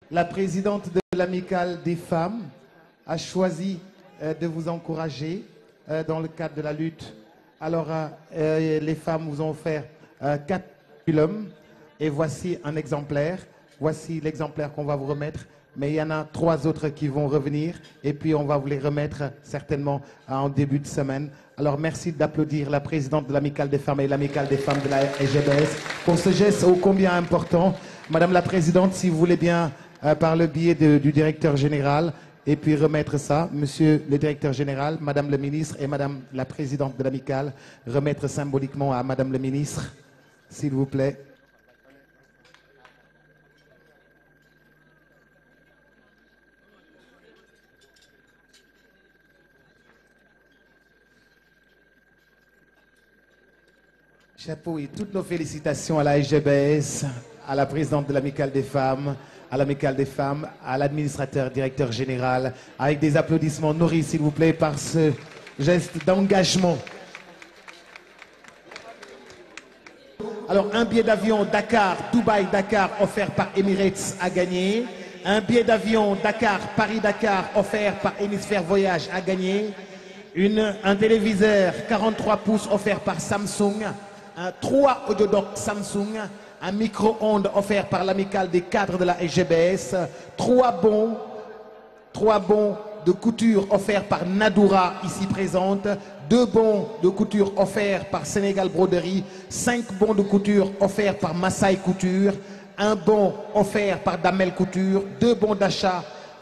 La présidente de l'Amicale des femmes a choisi de vous encourager dans le cadre de la lutte. Alors, les femmes vous ont offert 4 curriculums et voici un exemplaire. Voici l'exemplaire qu'on va vous remettre. Mais il y en a 3 autres qui vont revenir et puis on va vous les remettre certainement en début de semaine. Alors merci d'applaudir la présidente de l'Amicale des femmes et l'Amicale des femmes de la SGBS pour ce geste ô combien important. Madame la présidente, si vous voulez bien, par le biais du directeur général, et puis remettre ça, monsieur le directeur général, madame le ministre et madame la présidente de l'Amicale, remettre symboliquement à madame le ministre, s'il vous plaît. Chapeau et toutes nos félicitations à la SGBS, à la présidente de l'Amicale des femmes, à l'Amicale des femmes, à l'administrateur, directeur général, avec des applaudissements nourris, s'il vous plaît, par ce geste d'engagement. Alors, un billet d'avion Dakar, Dubaï-Dakar offert par Emirates à gagner. Un billet d'avion Dakar, Paris-Dakar offert par Hémisphère Voyage à gagner. Un téléviseur 43 pouces offert par Samsung. 3 audiodocs Samsung, un micro-ondes offert par l'Amicale des cadres de la SGBS, 3 bons de couture offerts par Nadoura, ici présente, 2 bons de couture offerts par Sénégal Broderie, 5 bons de couture offerts par Massaï Couture, 1 bon offert par Damel Couture, 2 bons d'achat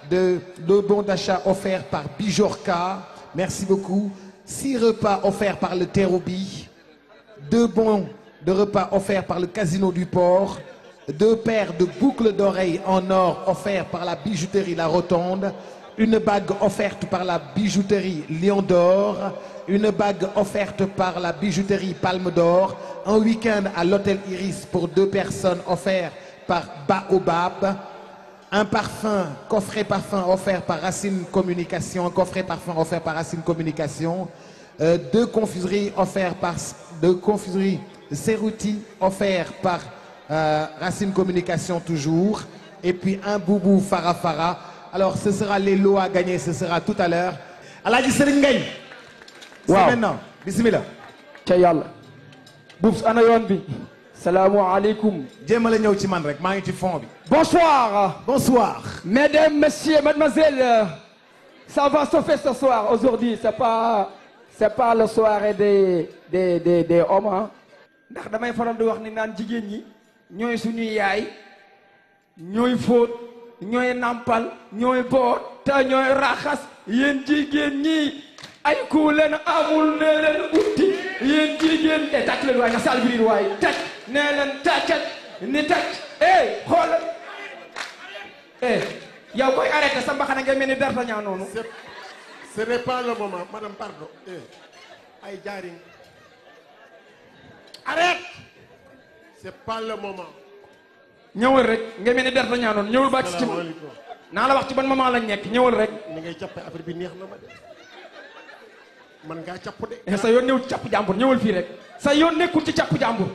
offerts par Bijorka, merci beaucoup, 6 repas offerts par le Terrobi, 2 bons de repas offerts par le Casino du Port, 2 paires de boucles d'oreilles en or offerts par la bijouterie La Rotonde, une bague offerte par la bijouterie Lion d'Or, une bague offerte par la bijouterie Palme d'Or, un week-end à l'hôtel Iris pour 2 personnes offert par Baobab, un parfum, coffret parfum offert par Racine Communication, un coffret parfum offert par Racine Communication, 2 confiseries offertes par 2 confiseries Cerruti offerts par Racine Communication toujours, et puis un boubou Farafara. Alors ce sera les lots à gagner, ce sera tout à l'heure. Alhaji Serigne Ngagne. C'est maintenant. Bismillah. Ca yàlla. Boubs ana yoon bi. Salaamaaleykum. jéemale ñëw ci man rek maa ngi ci fond bi. Bonsoir. Bonsoir. Mesdames, messieurs, mademoiselles, ça va se faire ce soir. Aujourd'hui, c'est pas le soirée des hommes, hein. Ndax damay faral di wax ni naan jigéen ñi ñooy suñuy yaay, ñooy fóot, ñooy nampal, ñooy boot, te ñooy raxas. Yéen jigéen ñi ay ku leen amul nee leen utti. Yéen jigéen te tàcc leen waay nga sal biir waay tàcc nee leen tàccat ni tàcc xoolal yow koy arrêté sa mbaxana nga mel ni D'Artagnan noonu. Ce n'est pas le moment, madame, pardon. Ay jaring. Arrête. C'est pas le moment. ñëwal rek nga mel ni D'Artagnan noonu ñëwal bàcc ci naa la wax ci ban moment lañ nekk ñëwal rek. ni ngay jàppe affaire bi neex na ma de. man ngaa càpp de. sa yoon nekkul ci càpp jàmbur ñëwal fii rek. sa yoon nekkul ci càpp jàmbur.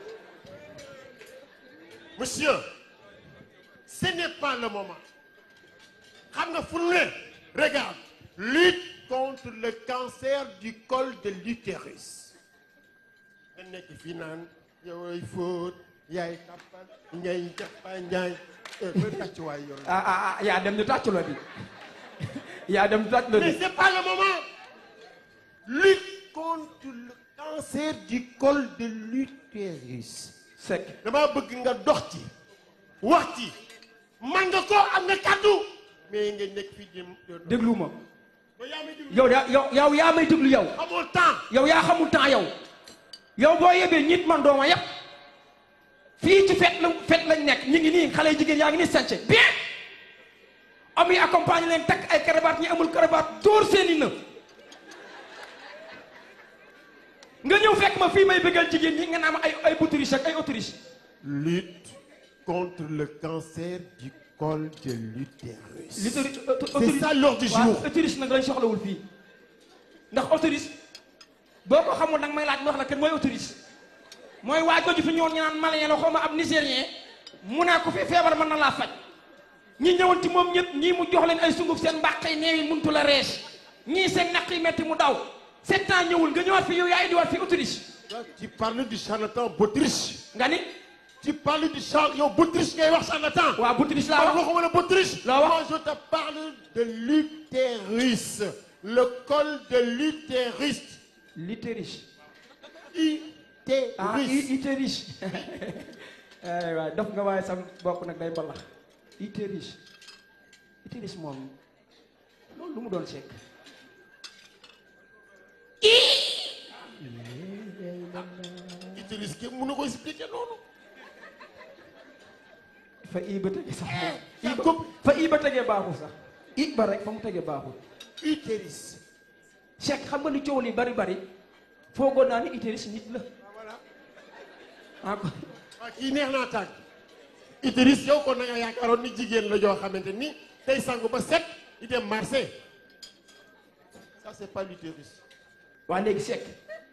Monsieur, ce n'est pas le moment. xam nga fu ne regarde. Lutte contre le cancer du col de l'utérus. nga nekk fii naan yow ay fóot yaay tappal ñay tappa ñaay tàccuwaay yor yaa dem ñu tàccu la bi yaa dem tàccu la bi. mais c'est pas le moment. Lutte contre le cancer du col de l'utérus. Seck dama bëgg nga dox ci wax ci man nga ko am nga kàddu mais nga nekk fii jëm déglu ma yow yaa may déglu yow. amul temps. yow yaa xamul temps yow. yow boo yebee ñit man dooma yëpp fii ci fête lañ nekk ñu ngi nii xale jigéen yaa ngi nii sànce bien am yi accompagné leen takk ay cravate ñi amul cravate dóor seeni na nga ñëw fekk ma fii may bëggal jigéen ñi nga naan ay Autriche ak ay Autriche. Lutte contre le cancer du col de l'utérus. C'est ça l'ordre du jour. Autriche nag lañ soxlawul fii ndax Autriche boo ko xamul nag may laaj wax la kenn mooy Autriche mooy waa jooju fi ñëwoon ñu naan malien la xaw ma ab nigérien mu naa ko fi feebar mën na laa faj ñi ñëwoon ci moom ñëpp ñii mu jox leen ay sunguf seen mbàqay neew yi muntu la rees ñii seen naq yi metti mu daw 7 ans ñëwul nga ñëwaat fi yow yaa indiwaat fi Autriche. Tu parles du charlatan Bautriche. nga ni. Tu parles du charlatan yow Bautriche ngay wax charlatan. waaw Bautriche laa wax waxuma la Bautriche. laa wax moi je te parle de l'utérus. Le col de l'utérus. l'utérus. Utérus. ah utérus. waaw dof nga waaye sam bokk nag day mbalax. utérus moom loolu lu mu doon sekk. utérus kenn mënu ko expliquer noonu. fa i ba tege sax moom. fa i ba tegee baaxul sax. i ba rek fa mu tegee baaxul. utérus. Cheikh xam nga lu coow li bari bari foogoon naa ni utérus nit la. voilà. ah kon. kii neex naa tàgg. utérus yow kon na nga yaakaaroon ni jigéen la joo xamante ni tey sangu ba set di dem marché. ça c'est pas l'utérus. waa léegi Cheikh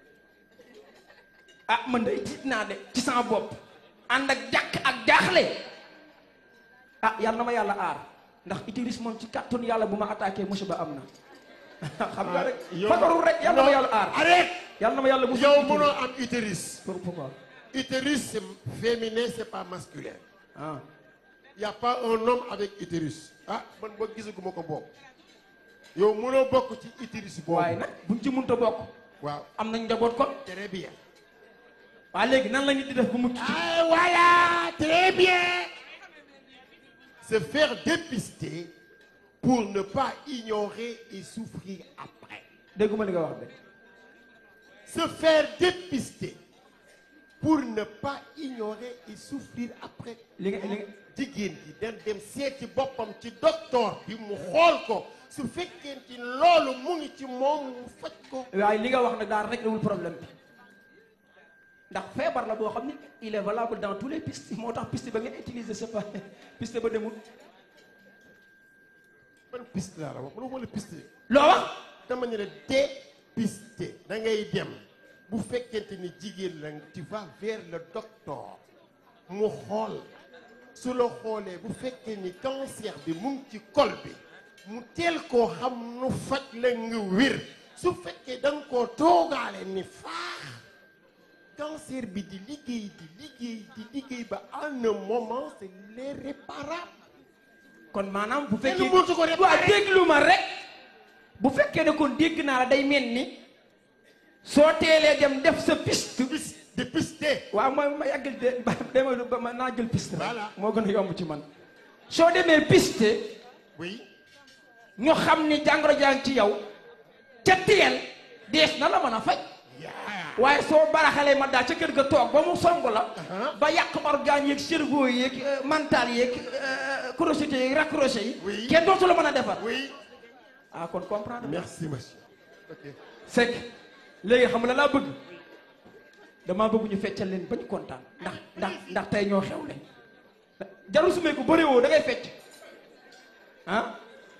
ah man day tiit naa de ci sama bopp ànd ak jàkk ak jaaxle ah yàlla na ma yàlla aar ndax utérus moom ci kàttanu yàlla bu ma attaqué musiba am na. xam nga rek fagarul rek yàlla na ma yàlla aar. arrête. yàlla na ma yàlla musul yow mënoo am utérus. pourquoi. utérus c'est féminin c'est pas masculin. ah. y a pas un homme avec utérus. ah man boo gisaguma ko bokk. yow mënoo bokk ci utérus boobu. waaye nag buñ ci mënta bokk. waaw am nañ njaboot kon. très bien. waa léegi nan la nit di def bu mucc ci. ah voilà très bien. se faire dépister pour ne pas ignorer et souffrir après. dégguma li nga wax de. Se faire dépister pour ne pas ignorer et souffrir après. li nga jigéen ji den dem seeti boppam ci docteur bi mu xool ko su fekkee ci loolu mu ngi ci moom mu faj ko. waaye li nga wax nag daal rek wul problème bi ndax feebar la boo xam ni il est valable dans tous les pistes moo tax piste ba ngeen utiliser c'est pas piste ba demul. ban piste laa la wax mënoo wala piste. loo wax. dama ne la dépister da ngay dem bu fekkente ni jigéen la tu vas vers le docteur mu xool su la xoolee bu fekkee ni cancer bi mu ngi ci col bi mu teel koo xam nu faj la nga wér su fekkee da nga koo toogaale ni faax cancer bi di liggéey ba en un moment c'est l'irréparable. kon maanaam bu fekkee kenn mënatu ko réparer. waaw déglu ma rek bu fekkee ne kon dégg naa la day mel ni soo teelee dem def sa piste. dépister. waaw mooy ma yàggal de ma naa jël piste rek. Voilà. moo gën a yomb ci man. soo demee piste. oui. ñu xam ni jàngoro jàng ci yow ca teel dees na la mën a faj. waaye soo baraxalee ma daal ca kër ga toog ba mu song la. ba yàq organes yeeg cerveau yeeg mental yeeg crochets yeeg raccrochés yi. oui kenn dootu la mën a defar. oui. ah kon comprendre. merci monsieur. ok. Seck léegi xam nga laa bëgg damaa bëgg ñu feccal leen ba ñu kontaan ndax tey ñoo xewle jarul su meeku bëree woo da ngay fecc ah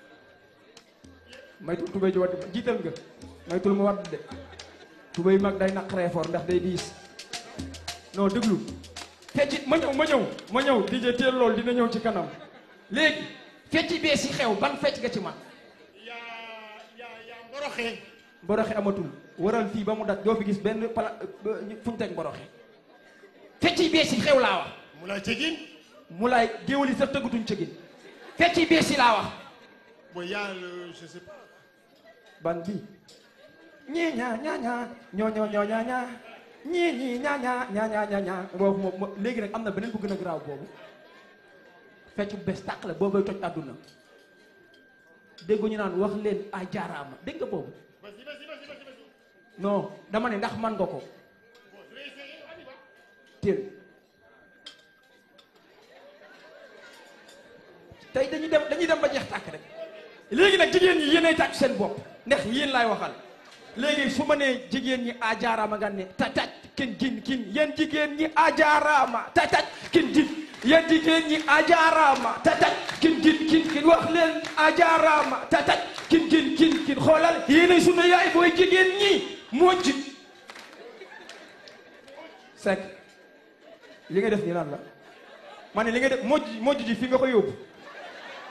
maytul tubéy ji wadd jiital nga maytul mu wadd de tubéy mag day naqaree for ndax day diis non déglu fecc ma ñëw DJ teel lool dina ñëw ci kanam léegi fecc bee si xew ban fecc nga ci man yaa mboroxe. mboroxe amatul waral fii ba mu daj doo fi gis benn fuñ teg mboroxe fecc yi bees yi xew laa wax. mu lay cëgin. mu lay géwël yi sax tëggatuñ cëgin fecc yi bees yi laa wax. bon y a le je sais pas. ban bi ñii ñaa ñaa ñaa ñoo ñaa ñaa ñii ñaa ñaa boobu moom léegi nag am na beneen bu gën a garaaw boobu fecc bu bees tàq la boobay toj àdduna dégg ñu naan wax leen a jaaraama dégg nga boobu. non dama ne ndax man nga ko teel tey dañuy dem ba jeex tàkk rek léegi nag jigéen ñi yéenay tàcc seen bopp ndax yéen laay waxal léegi su ma nee jigéen ñi a jaaraama nga ne tataj kin kin yéen jigéen ñi a jaaraama tataj kin yéen jigéen ñi a jaaraama tataj kin wax leen a jaaraama tataj kin xoolal yéenay sunu yaay booy jigéen ñi mojj Seck li nga def nii lan la ma ne li nga def mojj ji fi nga ko yóbbu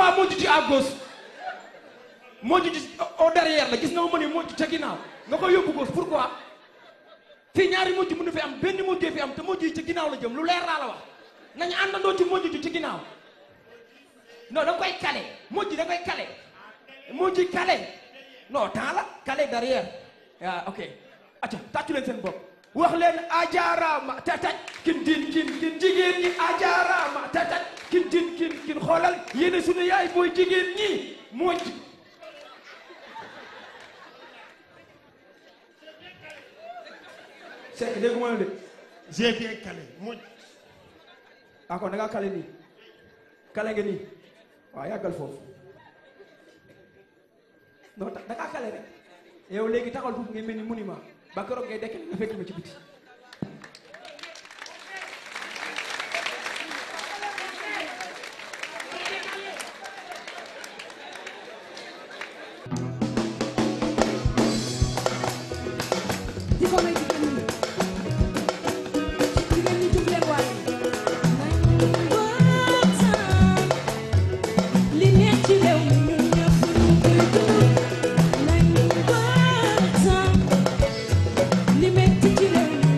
pourquoi moo jiitu à gauche moo jiitu au derrière la gis nga ma ne moo jiitu ca ginnaaw nga koy yóbbu gauche pourquoi fii ñaari moo ji mënu fi am benn moo ji fi am te moo ji ci ginnaaw la jëm lu leer laa la wax nañu àndandoo ci moo ji ci ginnaaw non da koy kale moo ji da koy kale moo ji kale non temps la kale derrière ah ok acca tàccu leen seen bopp wax leen ajaaraama tataj kin jigéen ñi ajaaraama tataj kin xoolal yéene sunu yaay booy jigéen ñi moo ji c'est dégg nga de j'ai bien calé mu ah kon da ngaa kale nii kale nga nii waaw yàggal foofu non da ngaa kale rek yow léegi taxal foofu ngay mel ni monument ba keroog ngay dekk nga fekk ma ci biti Li metti ci réew mi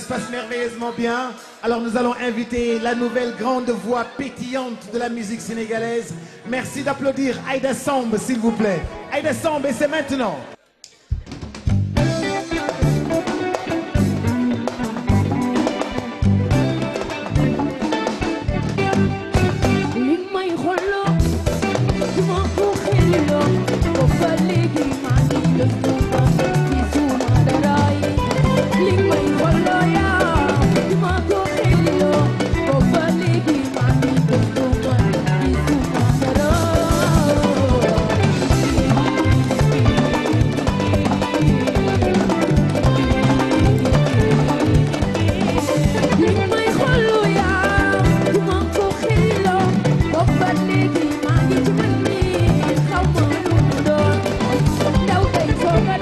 se passe merveilleusement bien. Alors nous allons inviter la nouvelle grande voix pétillante de la musique sénégalaise. Merci d'applaudir Aïda Samb, s'il vous plaît. Aïda Samb, et c'est maintenant. Go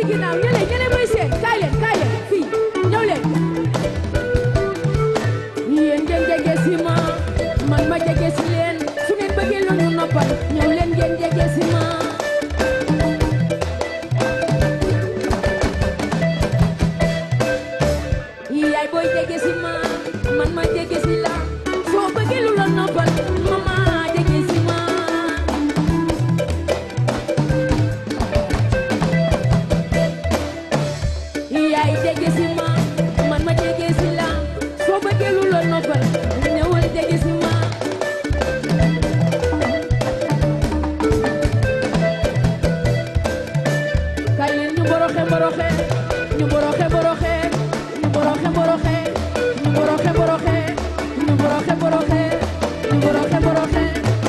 ginnaaw ñële may seen kaay leen fii ñëw leen yéen ngeen jege si ma man ma jege si leen su ngeen bëggee lu ñu noppal ñëw leen ngeen jege si ma yaay booy jege si ma man ma jege si la soo bëggee lu la noppal mama jege si ma yaay jege si ma man ma jege si la soo bëggee lu la noppal ñëwal jege si ma kay leen ñu boroxe boroxe ñu boroxe boroxe ñu boroxe boroxe ñu boroxe boroxe ñu boroxe boroxe ñu boroxe boroxe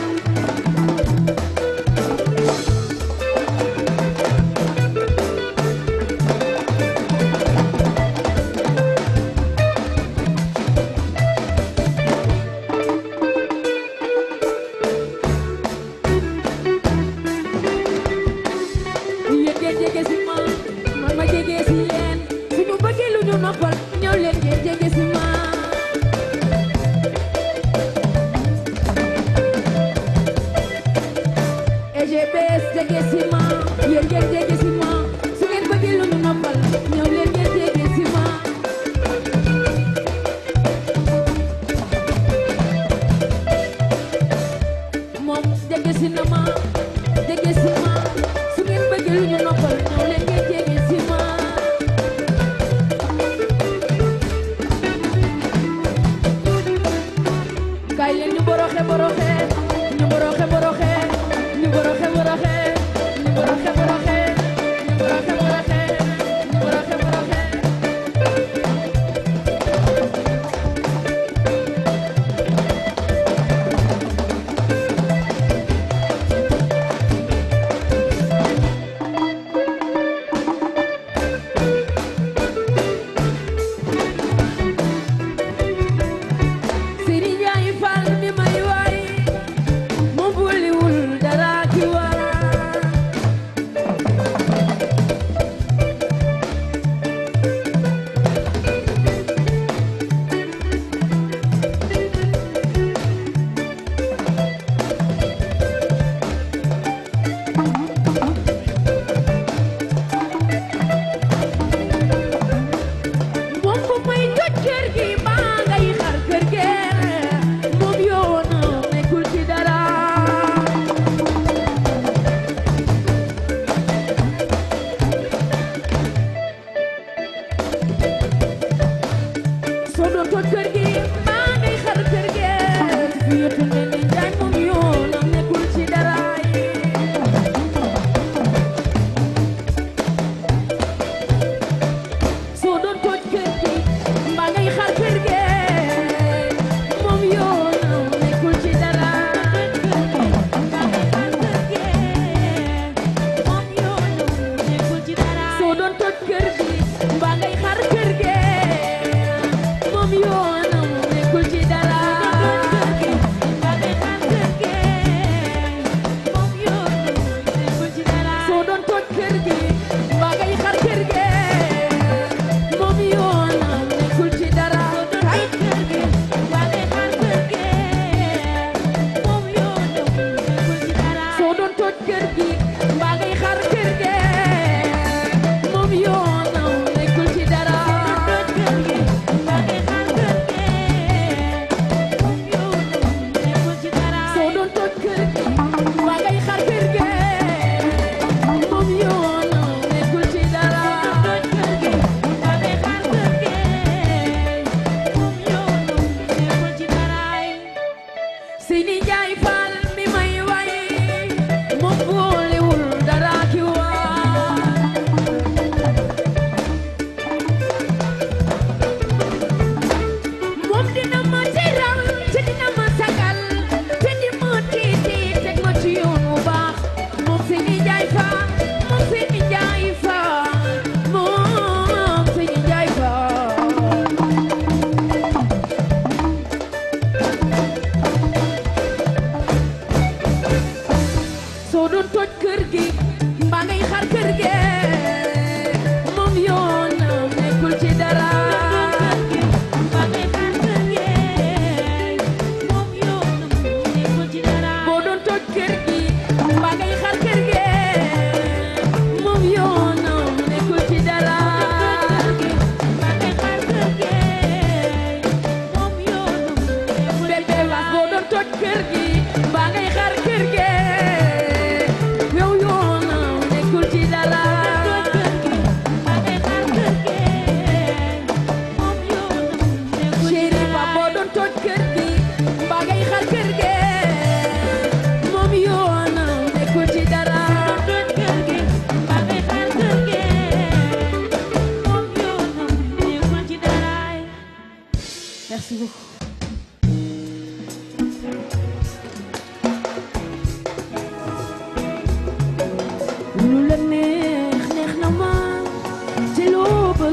yéen ngeen jege si ma man ma jege si yéen suñu bëggee lu ñu noppal ñëw leen ngeen jege si ma EGBS jege si ma yéen ngeen jege si ma su ngeen bëggee lu ñu noppal ñëw leen ngeen jege si ma moom jege si na ma jege si ma su ngeen bëggee lu ñu noppal ñëw leen ngeen jege si ma kaay leen ñu boroxe boroxe ñu boroxe boroxe ñu boroxe boroxe ñu boroxe boroxe ñu boroxe boroxe ñu boroxe boroxe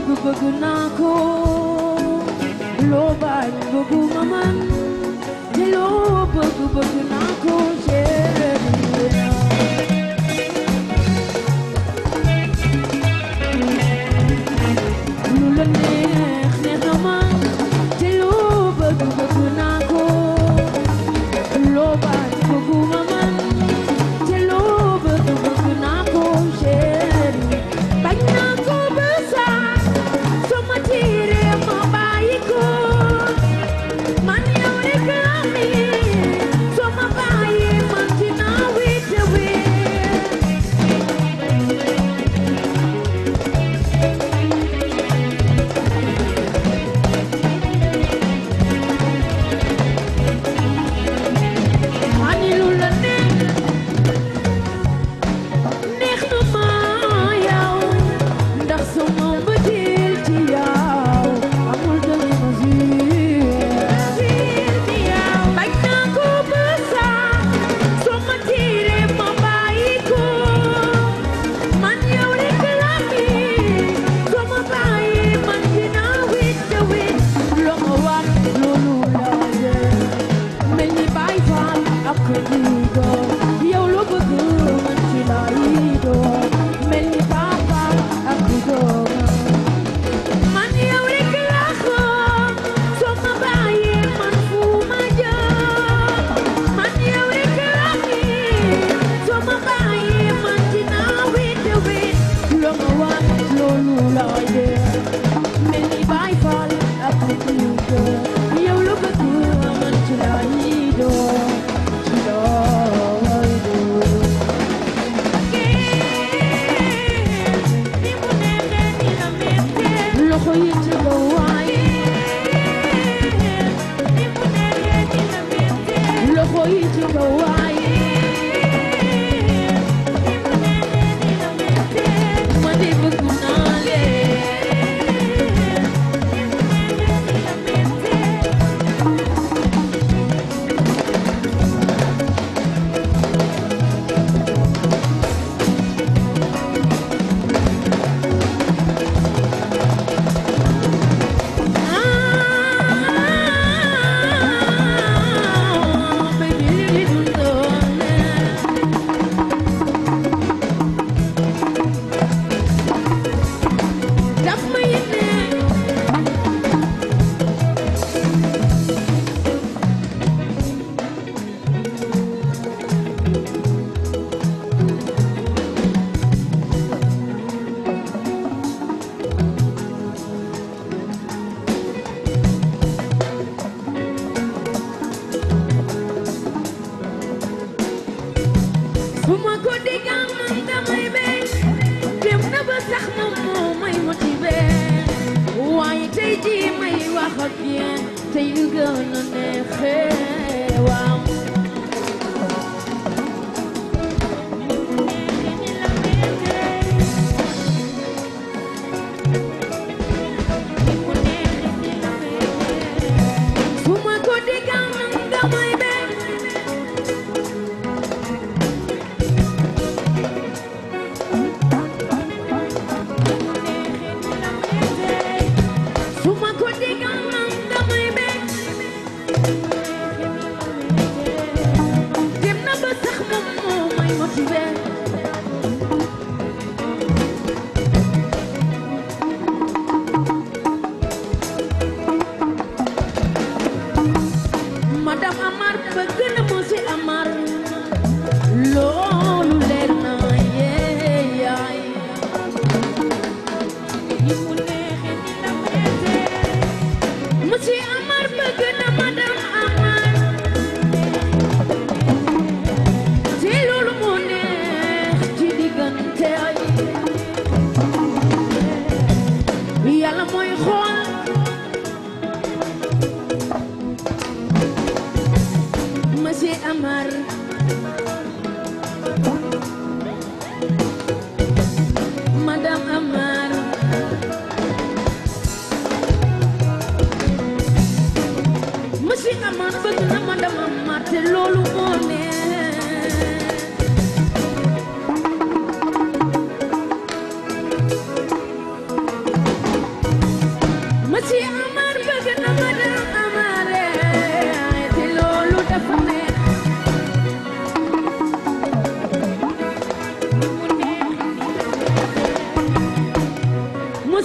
bëgg naa ko loo bañ bëgguma man te loo bëgg naa ko chérie lu la neex na ma te loo bëgg naa ko loo bañ bëgguma man te loo bëgg naa ko chérie bañ naa ko ba sax sama tiire ma bàyyi ko man yow rek la mi sama bàyyi man dinaa wéet ani lu la neex na ma yow ndax sama mbëggeel ci yow amul demi mesure bañ naa ko ba sax sama tiire ma bàyyi ko man yow rek la mi sama bàyyi man dinaa wéet loo ma wax loolu la mel ni Baay Faal ak diido yow loo bëgg man ci laay doon mel ni papa ak doom man yow rek laa xam soo ma bàyyee man fu ma jëm man yow rek laa miin soo ma bàyyee man dinaa wéet loo ma wax loolu laa mel ni Baay Faal ak diido yow loo bëgg man ci laay doon ci laay doon loxo yi ci kaw waay loxo yi ci kaw waay ma di bëgg naa bu ma ko déggal man damay bég dem na ba sax moom moo may motivé waaye tey jii may wax ak yéen tey lu gën a neexee waaw bu ma ko déggal man damay bég su ma ko déggal man damay bég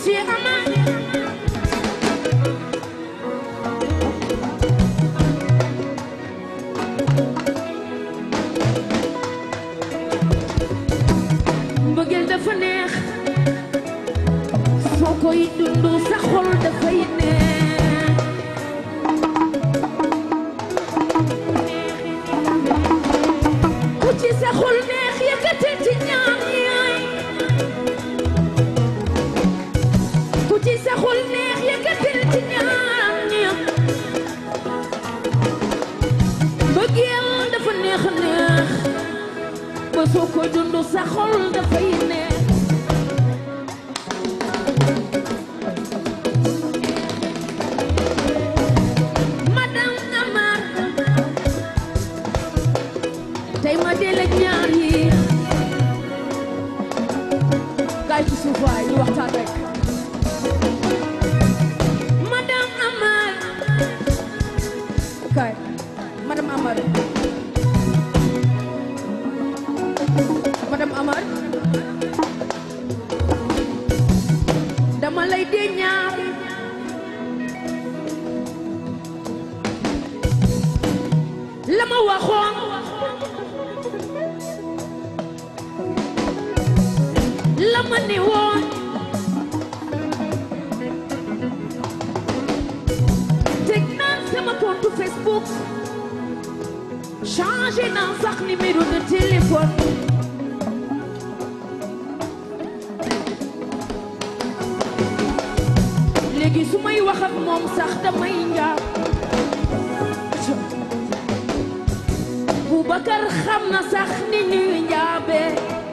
si ama mbëggeel dafa neex soo koy dundu sa xol dafay neex ku ci sa xol neex yëkkatil ci ñaar yaay ku ci sa xol neex yëkkatil ci ñaar ñaar mbëggeel dafa neex a neex ba soo koy dundu sa xol dafay neex tey ma dee la ñaar yi kaay ci suuf waay ñu waxtaan rek madame Amar kaay madame Amar madame Amar dama lay dee ñaar la ma waxoon la ma ne woon teg naa sama compte Facebook changé naa sax numéro de téléphone léegi su may wax ak moom sax damay njaab Boubacar xam na sax ni ñuy njaabe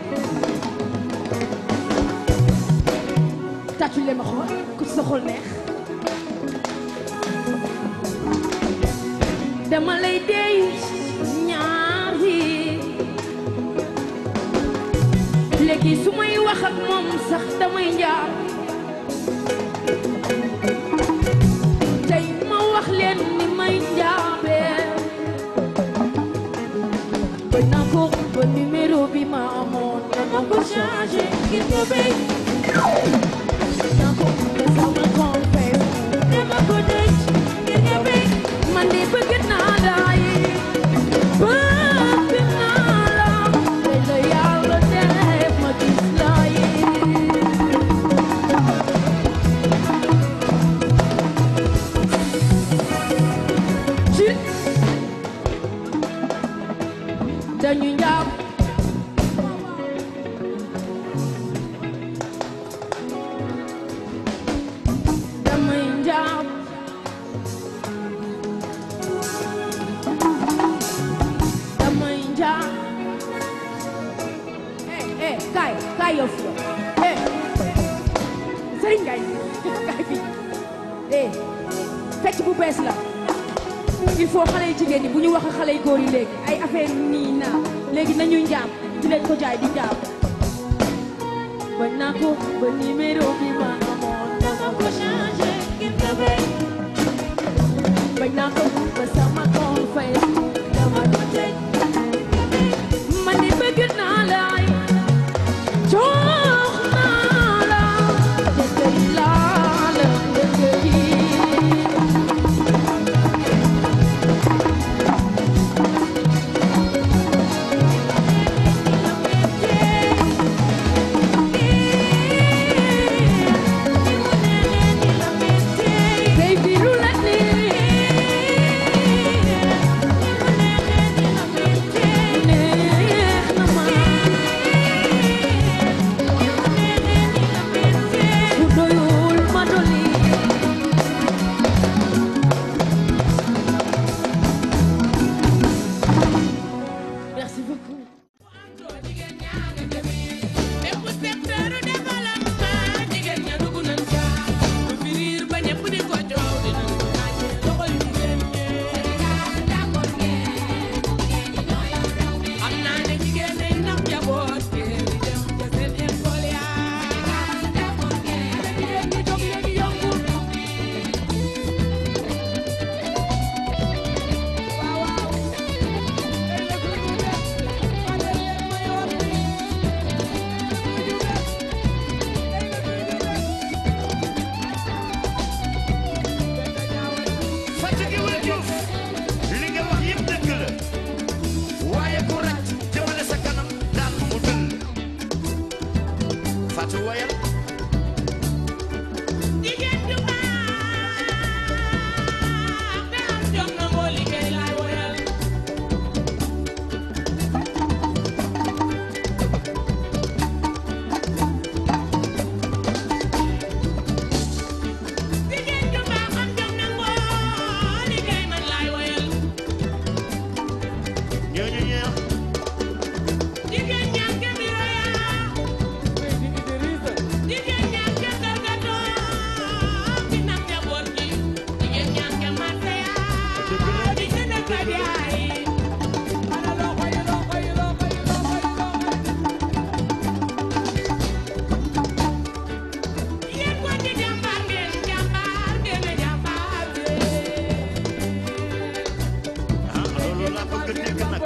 tàccu leen ma xool ku ci sa xol neex dama lay dey ñaari léegi su may wax ak moom sax damay njaab tey ma wax leen ni may njaabe ba naa ko ba numéro bi ma amoon dama ko changé ngir nga béy man de bëgg naa la bëgg naa la tey la yàlla def ma gis la ci dañu njaab damay njaab kaay yow fi Serigne Ngaye kaay fi fecc bu bees la il faut xale yu jigéen ñi bu ñu wax ak xale yu góor yi léegi ay affaire nii naa léegi nañuy njaam di leen ko jaay di njaam bañ naa ko ba numéro bi ma amoon dama ko changé ngir nga béy bañ naa ko ba sama compte Facebook dama ko tëj man de bëgg naa la jox naa la jëkkër laa la jëkkër yi baby lu la Fatou wayal jigéen ju baax te am jom na moo liggéey laay woyal jigéen ju baax am jom na moo liggéey man laay woyal ñooñu ñeex jigéen ñaan ke biro yaa jigéen ñaan ke dargatoo ki nam njaboot gi jigéen ñaan ke marse yaa di gën a ko jaay yéen ko ci jàmbaar ngeen a jàmbaar ah loolu laa bëgg a dégg nag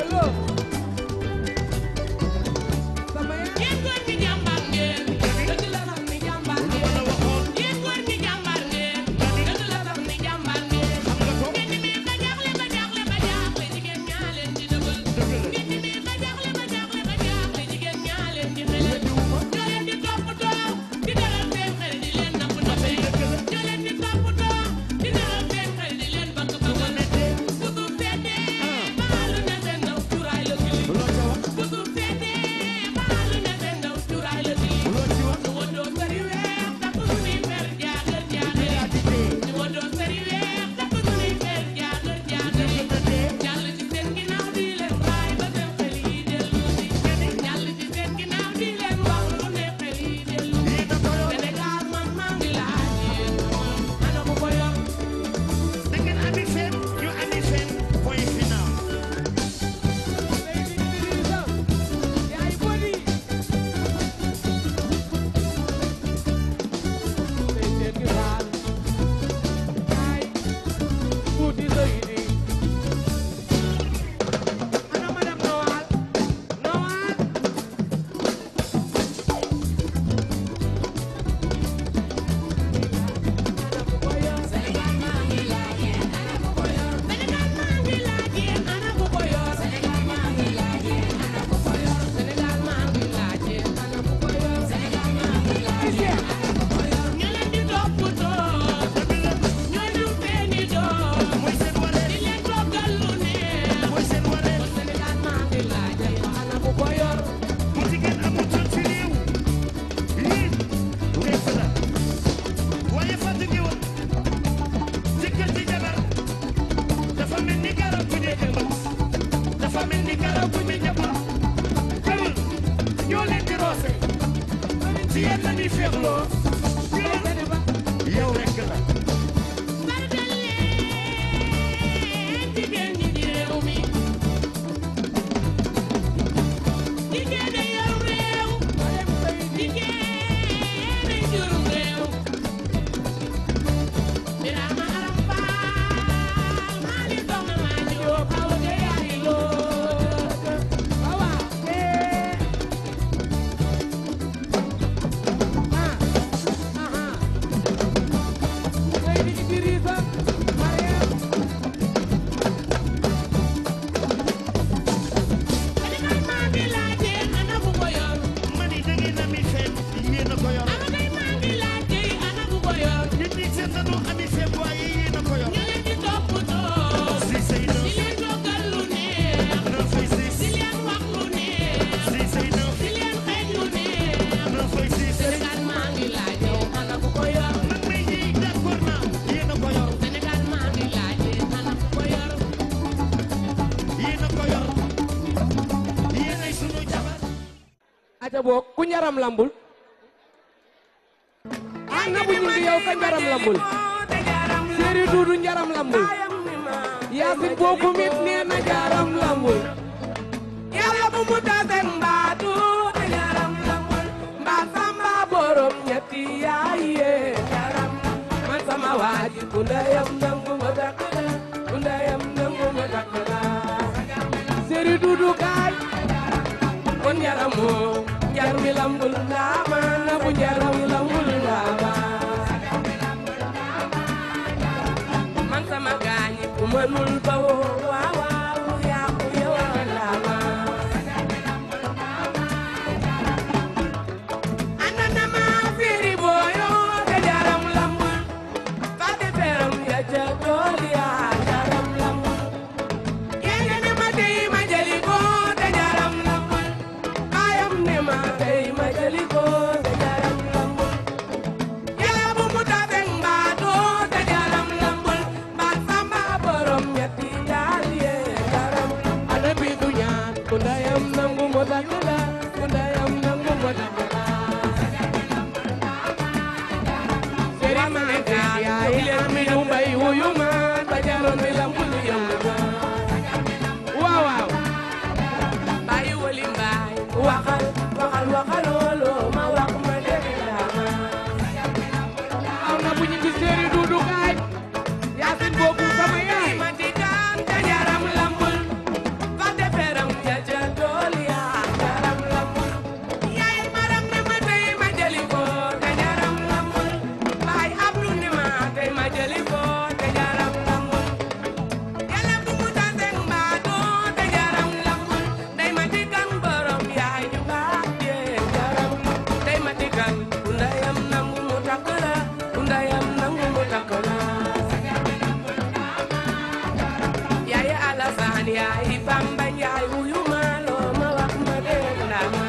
yéen góor ñi jàmbaar ngeen dëgg la sax ni jàmbaar ngeen yéen góor ñi jàmbaar ngeen dëgg la sax ni jàmbaar ngeen ngeen ni mee ba jaaxle ba jaaxle ba jaaxle jigéen ñaa leen di dëgal ngeen ni mee ba jaaxle ba jaaxle ba jaaxle jigéen ñaa leen di xelal ñoo leen di toppatoo di dalal seen xel di leen napp nappee ñoo leen di toppatoo di dalal seen xel di leen bëgg bëggal bu suuf seetee baalu na seen ndaw cuuraay la gilim bu suuf seetee baalu na seen ndaw cuuraay la gilim ñu wandoo sari weex takk suñuy fer jaagal jaagal ñu wandoo sari weex takk suñuy fer jaagal jaagal jàll ci seen ginnaaw di leen raay ba seen xel yi dellu si jàll ci seen ginnaaw di leen wax lu ne xel yi dellu si Sénégal man maa ngi laaj yéen ana ko ko yor da ngeen ami seen ñu ami seen point final Sénégal maa ngi laaj yéen ana ko ko yor Sénégal maa ngi laaj yéen ana ko ko yor Sénégal maa ngi laaj yéen ana ko ko yor Sénégal maa ngi laaj yéen ana ko ko yor Sénégal maa ngi laaj yéen ana ko ko yor ñu leen di toppatoo ñoo ñu seeni doom mooy seen waree di leen toggal lu neex mooy seen waree kon Sénégal maa ngi laaj yéen ana ko ko yor bu jigéen amul toon ci réew yii rekk la waaye Fatou Gueye jëkkër ci jabar dafa mel ni garab bu ñuy jëmbat dafa mel ni garab bu ñuy jëmbat kërul ñoo leen di roose ci yéen la ñuy féexloo yow rekk la sargal leen jigéen ñi di réew mi jigéen a yor réew jigéen a jurum réew Birama Aram Faal Maali Soxna maa Jóob Awa Gay ay loot awa Sénégal maa ngi laajte ana ku ko yor mani da ngeen ami seen yéen a ko yor Awa Gay maa ngi laajte ana ku ko yor nit ñi seen dañoo ami seen waaye yéen a ko yor ñu leen di toppatoo si say na di leen toggal lu neex na fay siis di leen wax lu neex si say na di leen xeeñ lu neex na fay siis Sénégal maa ngi laajte ana ku ko yor man may ñii d'accord naa yéen a ko yor Sénégal maa ngi laajte ana ku ko yor yéen a ko yor yéen ay sunu jabar aca boog ku njaram lambul ana bu ñu ngi yow ka njaram lambul séeri duudu njaram lambul yaasin booku mit nee na njaram lambul yàlla bu mu tase mbaatu te njaram lambul mbaa samba borom ñetti yaay yee njaram man sama waaji ku ndeyam nangu ma dakk la ku ndeyam nangu ma dakk la séeri duudu kaay kon njaramu njar mi lambul ndaama na bu njaram lambul ndaama man sama gaañi ku mënul ba woo waaw waaw yaa ko yow ndaama ana na njaaloon mi lambul yëngu na waaw waaw bàyyi wali mbaay waxal waxal waxal looloo ma wax ma dégg naa aw na bu ñu gis séeri duudu kaay yaasin boobu sama yaay ma di daan te jaram lambul fa deferam ja ja dool yaa jaram lambul yaay maram ne ma tey ma jëli ko te jaram lambul baay abdu ne ma tey ma jëli ko te jaram lambul yàlla bu mu taseng mbaa doo te jaram lambul day ma dikan borom yaay ju baax jee jaram day ma dikan bu ndayam nangu mu takk la bu ndayam nangu mu takk la yaay Alasaan yaay Bamba yaay wuyu ma loo ma wax ma dégg naa ma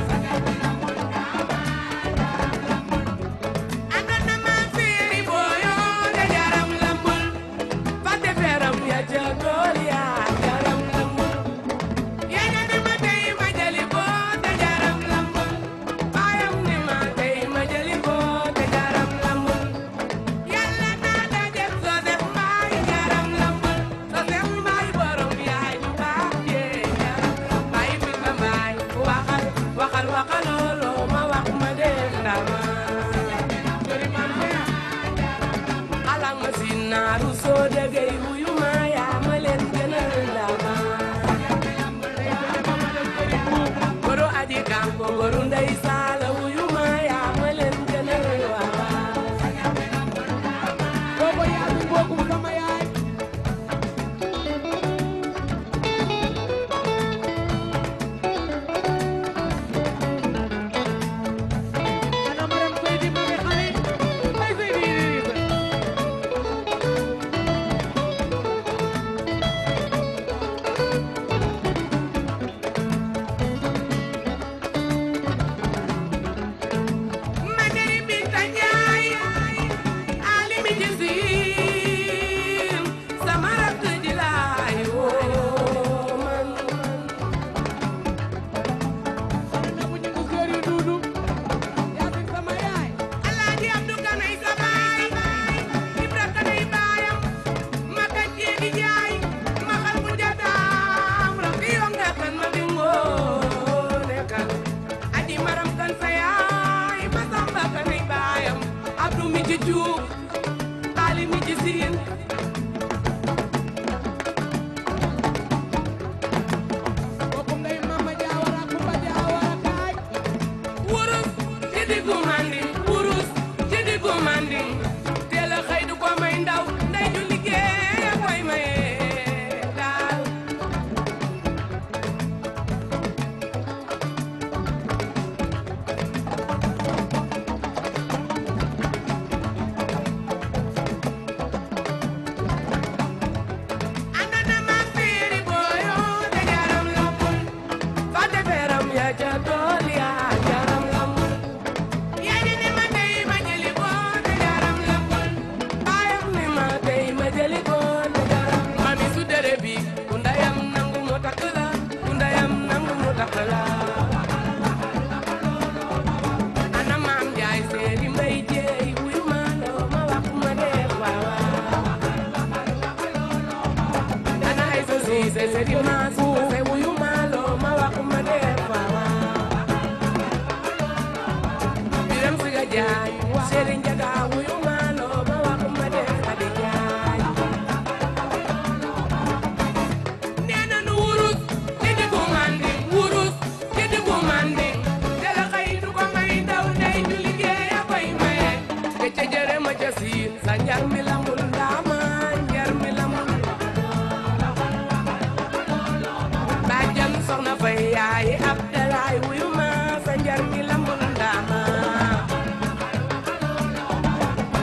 àndoon na ma féeri booyo te jaram lambul fa deferam ya ca tool ya jaram lambul yaay na ni ma tey ma jëli ko te jaram lambul baayam ni ma tey ma jëli ko te jaram lambul yàlla naa da def soo def mbaay jaram lambul soo def mbaay borom yaay ju baax jee jaram mbaay fi ma mbaay waxal waxal waxal looloo ma wax ma def naa ma alang ma si naaru soo degey wuyu ma yaa ma leen gënal ndaw ma goro aji kanko goro ndey saala wuyu ma yaa ma leen gënal waaw boobu yaasin boobu sama yaay ana maram koy di mami xale ay sey di ma deri binta njaay ali mi ci siin sama rakk ji laay woo man ana bu ñu gis séeri duudu yaasin sama yaay Alaaji Abdu Kanay sa baay Ibra Kanay baayam ma ka jeegi jaay ma xal bu jataam rakk yom nga kan ma bingoo nekkal aji maram kan sa yaay ma samba Kanay baayam Abdu mi ci cuub Ali mi ci siin bokkum ndey mama jaawara kumba jaawara kaay wurus ci diggu manding wurus ci diggu manding teel a xëy du ko may ndaw ndey ju liggéey a koy maye daal àndoon na ma féeri booyo te jaram lambul fa deferam ya ca tool ya jaram lambul yaay ni ma tey ma jëli ko te jaram lambul baayam ni ma tey ma jëli ko te jaram mami su dere bi ku ndayam nangu mu takk la ku ndayam nangu mu takk la ana maam Njaay seedi mbay jeey wuyu ma loo ma wax ma def waaw ana ay so siise seedi ma suuse wuyu ma loo ma wax ma def waaw biram siga jaay seedi njaga wuyu ma loo ma wax ma def adi jaay nee na nu wurus ci diggu manding wurus ci diggu manding dela xëy du ko may ndaw ndey ju liggéey a koy maye ke ca jëre ma ca siin sa njar mi lambul ndaama njar mi lambul bàjjan soxna fay yaay Abdalaay wuyu ma sa njar mi lambul ndaama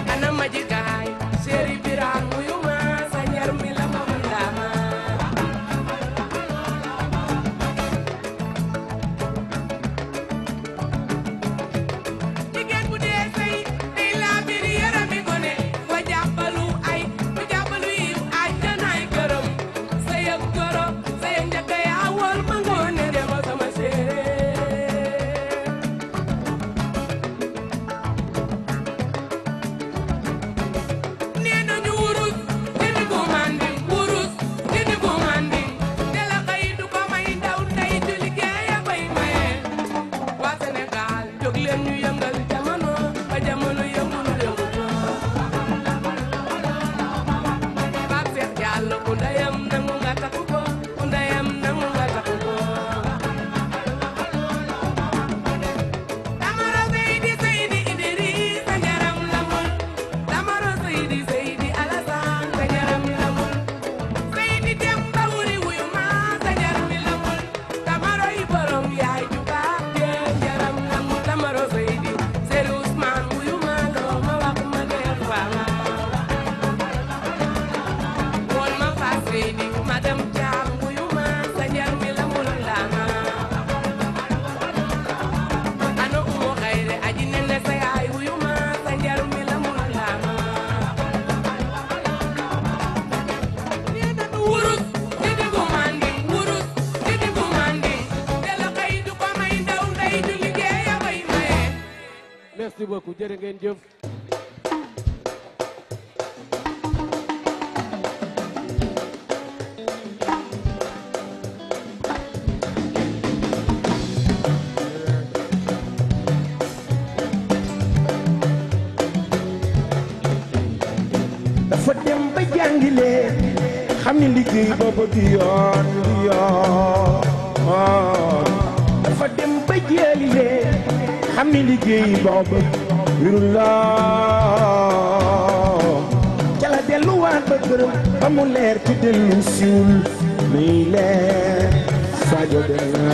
beaucoup jërë ngeen jëf. dafa dem ba jàngi leen xam ni liggéey boobu du yoon du yoon dafa dem ba jëli leen xam ni liggéey boobu wirul loo ca la delluwaat ba gërëm ba mu leer ci dellu siwul muy leer Sadio Deme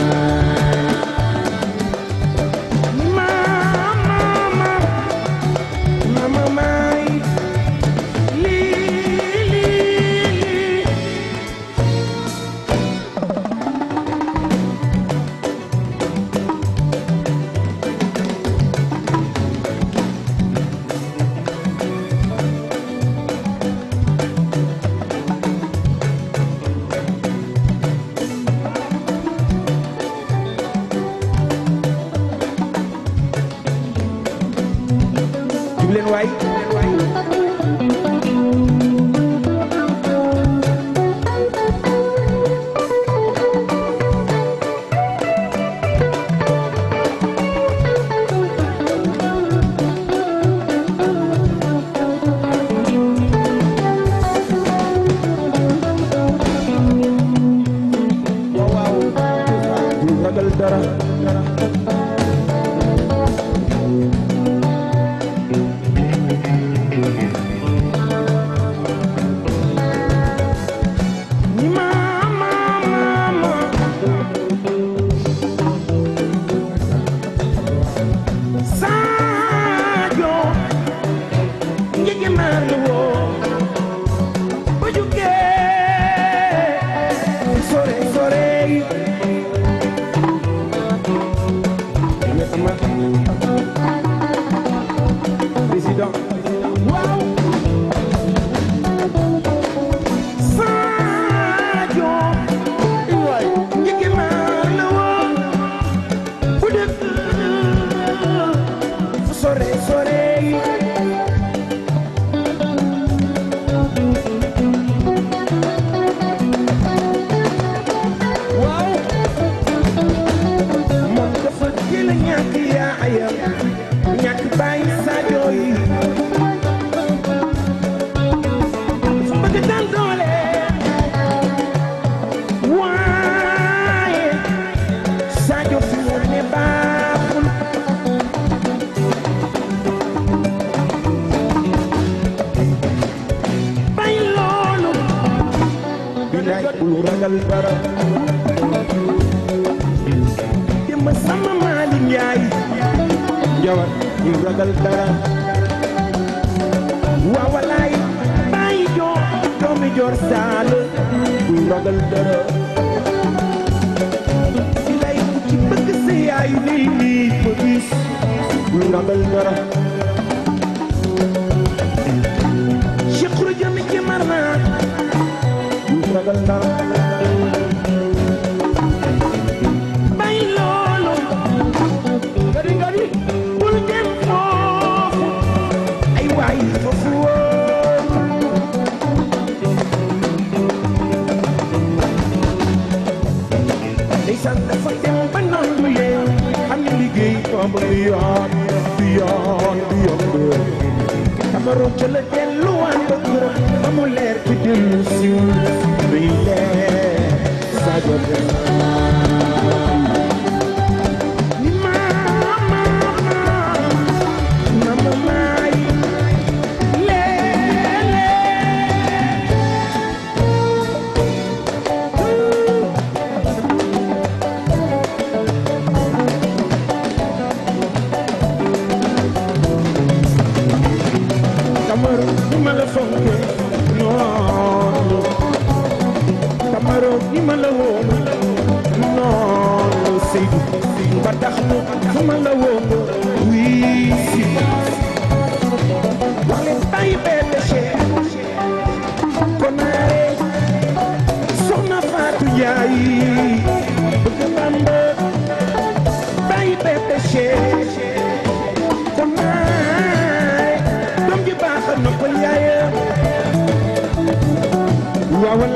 Camaro, ni ma la woo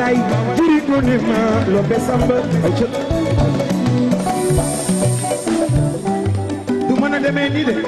waay jiri gone ma lobe samba ay ca du mën a demee nii de.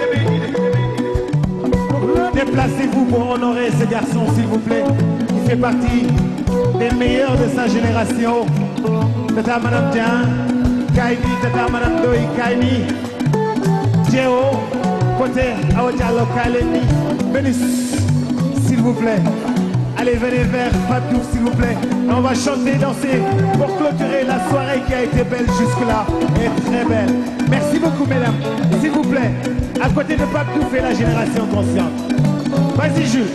Déplacez-vous pour honorer ce garçon, s'il vous plaît, qui fait partie des meilleurs de sa génération. Tata Madame Dian, Kaini, Tata Madame Doi, Kaini, Jéo, Poté, Awa Diallo, Kaleni, Vénus, s'il vous plaît. Allez, venez vers Fatou, s'il vous plaît. On va chanter, danser pour clôturer la soirée qui a été belle jusque-là et très belle. Merci beaucoup, mesdames. S'il vous plaît, à côté de Fatou, fait la génération consciente. Vas-y, Jules.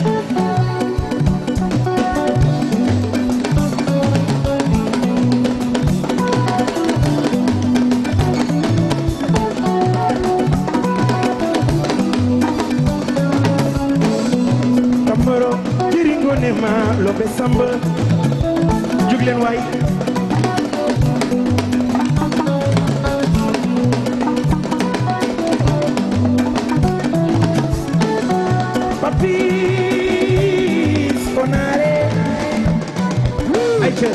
Tamboro jiringo ne ma lobe samba jug leen waay Papis Konare ay ca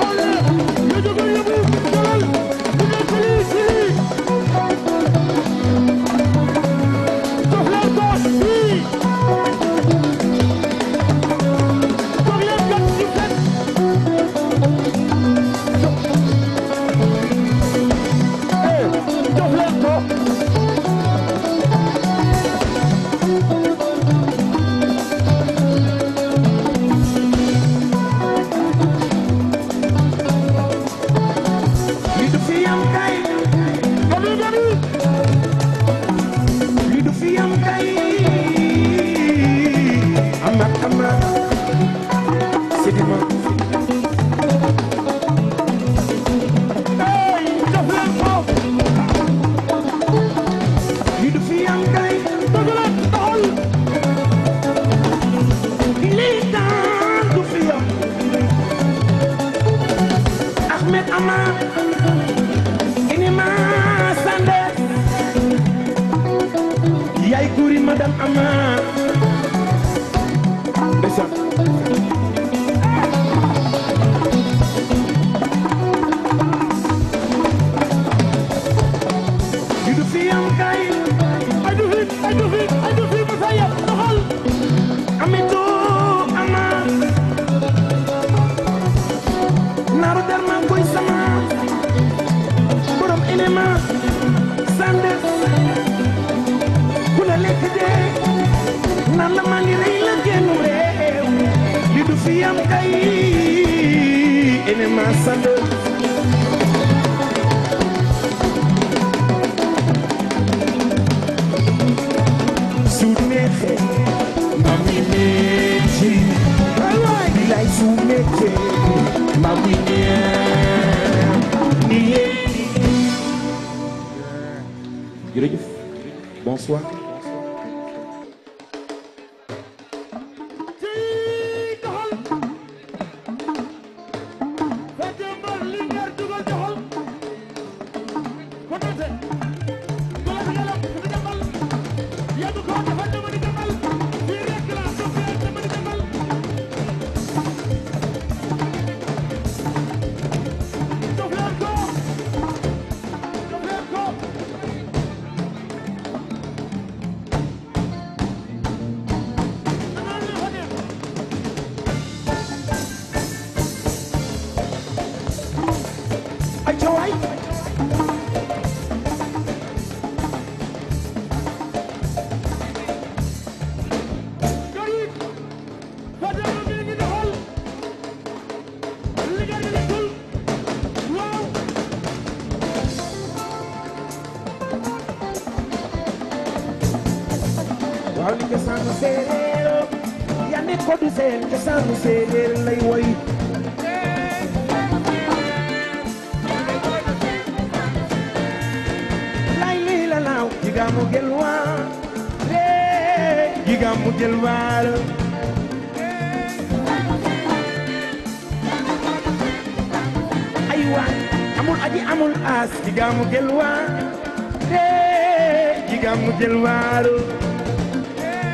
jërëjëf bonsoir.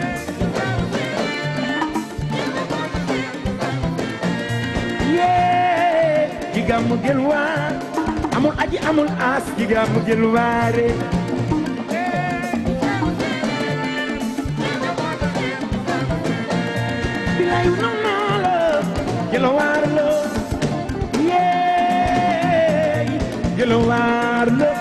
Yeah. gàmmu Gelwaar amul aji amul as ci gàmmu Gelwaare bilay non non la Gelwaar la yeey Gelwaar la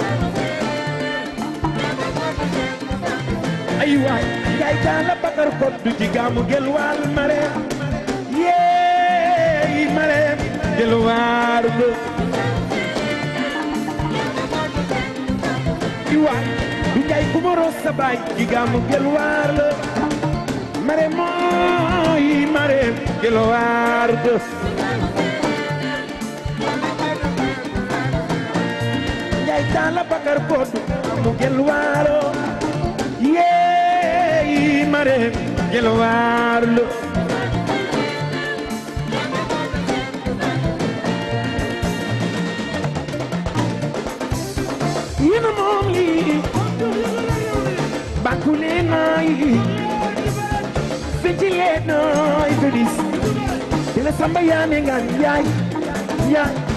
ay waay ngay taala bakar koddu ci gàmmu Gelwaar mare yeey mare Gelwaar la ay waay du ngay kumaro sa baay ci gàmmu Gelwaar la mare mooy mare Gelwaar la ngay taala bakar koddu mu Gelwaar yeey mare Gelwaar la yéena moom lii bàkku leen nooy fecci leen nooy feliz dina samba yaane ngaan yaay yaay